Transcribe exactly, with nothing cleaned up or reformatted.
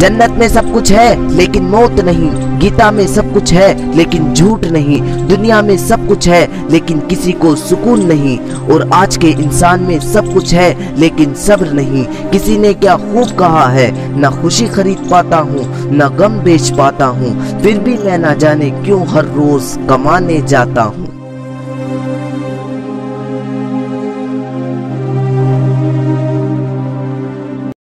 जन्नत में सब कुछ है लेकिन मौत नहीं, गीता में सब कुछ है लेकिन झूठ नहीं, दुनिया में सब कुछ है लेकिन किसी को सुकून नहीं, और आज के इंसान में सब कुछ है लेकिन सब्र नहीं। किसी ने क्या खूब कहा है, ना खुशी खरीद पाता हूँ ना गम बेच पाता हूँ, फिर भी मैं ना जाने क्यों हर रोज कमाने जाता हूँ।